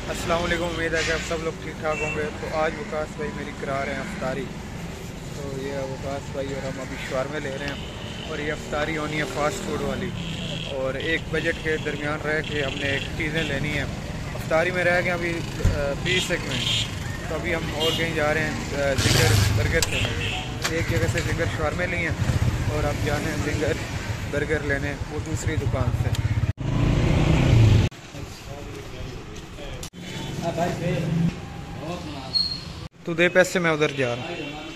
अस्सलाम वालेकुम। उम्मीद है कि आप सब लोग ठीक ठाक होंगे। तो आज वकास भाई मेरी करा रहे हैं अफ्तारी। तो ये वकास भाई और हम अभी शवारमे ले रहे हैं और ये अफ्तारी होनी है फ़ास्ट फूड वाली। और एक बजट के दरमियान रह के हमने एक चीज़ें लेनी है। अफ्तारी में रह गए अभी 20 एक मिनट। तो अभी हम और कहीं जा रहे हैं जिंगर बर्गर लेने। एक जगह से जिंगर शवारमे लिए हैं और अब जाने हैं जिंगर बर्गर लेने वो दूसरी दुकान से। तो दे पैसे, मैं उधर जा रहा हूँ।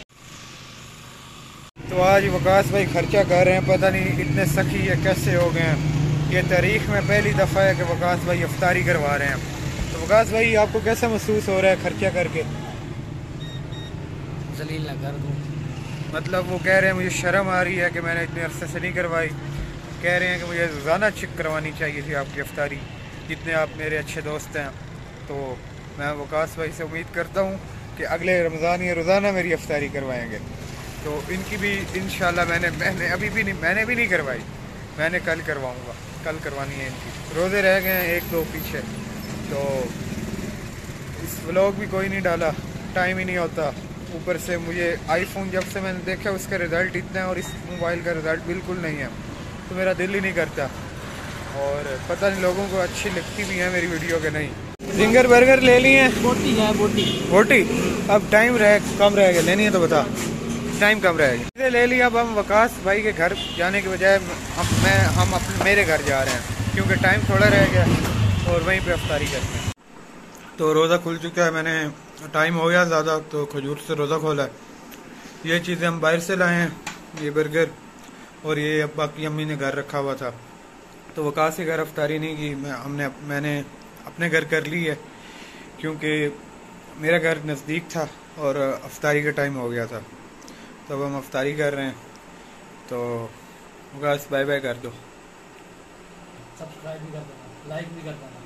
तो आज वकास भाई खर्चा कर रहे हैं, पता नहीं इतने सखी है कैसे हो गए हैं। ये तारीख में पहली दफ़ा है कि वकास भाई अफ्तारी करवा रहे हैं। तो वकास भाई आपको कैसा महसूस हो रहा है खर्चा करके? जलील ना कर दूँ। मतलब वो कह रहे हैं मुझे शर्म आ रही है कि मैंने इतने अरसे से नहीं करवाई। कह रहे हैं कि मुझे रोज़ाना चेक करवानी चाहिए थी आपकी अफ्तारी, जितने आप मेरे अच्छे दोस्त हैं। तो मैं वकास भाई से उम्मीद करता हूँ कि अगले रमज़ान ये रोज़ाना मेरी अफ्तारी करवाएंगे। तो इनकी भी इंशाल्लाह मैंने अभी भी नहीं, मैंने भी नहीं करवाई। मैंने कल करवाऊँगा, कल करवानी है इनकी। रोज़े रह गए हैं एक दो पीछे। तो इस व्लॉग भी कोई नहीं डाला, टाइम ही नहीं होता। ऊपर से मुझे आईफोन जब से मैंने देखा उसका रिज़ल्ट इतना है और इस मोबाइल का रिज़ल्ट बिल्कुल नहीं है। तो मेरा दिल ही नहीं करता। और पता नहीं लोगों को अच्छी लगती भी है मेरी वीडियो के नहीं। जिंगर बर्गर ले लिए हैं। बोटी है बोटी। बोटी अब टाइम कम रह गया, लेनी है तो बता। टाइम कम रहेगा, ले लिया। अब हम वकास भाई के घर जाने के बजाय हम अपने मेरे घर जा रहे हैं क्योंकि टाइम थोड़ा रह गया और वहीं पे अफ्तारी करते हैं। तो रोज़ा खुल चुका है, मैंने टाइम हो गया ज़्यादा तो खजूर से रोज़ा खोला है। ये चीज़ें हम बाहर से लाए हैं, ये बर्गर और ये बाकी अम्मी ने घर रखा हुआ था। तो वकास के घर अफ्तारी नहीं की, मैंने अपने घर कर ली है क्योंकि मेरा घर नज़दीक था और अफ्तारी का टाइम हो गया था। तो अब हम अफ्तारी कर रहे हैं। तो वकास बाय बाय कर दो। सब्सक्राइब भी कर देना, लाइक भी कर देना।